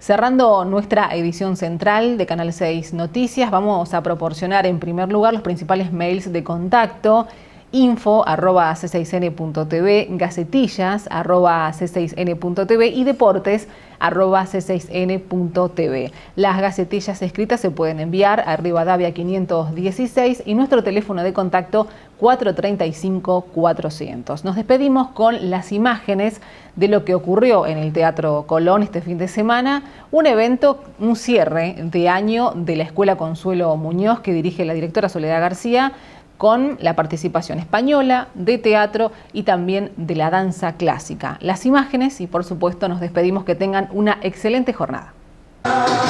Cerrando nuestra edición central de Canal 6 Noticias, vamos a proporcionar en primer lugar los principales mails de contacto: info@c6n.tv, gacetillas@c6n.tv y deportes@c6n.tv. Las gacetillas escritas se pueden enviar a Rivadavia 516 y nuestro teléfono de contacto 435-400. Nos despedimos con las imágenes de lo que ocurrió en el Teatro Colón este fin de semana, un evento, un cierre de año de la Escuela Consuelo Muñoz que dirige la directora Soledad García, con la participación española, de teatro y también de la danza clásica. Las imágenes y por supuesto nos despedimos, que tengan una excelente jornada.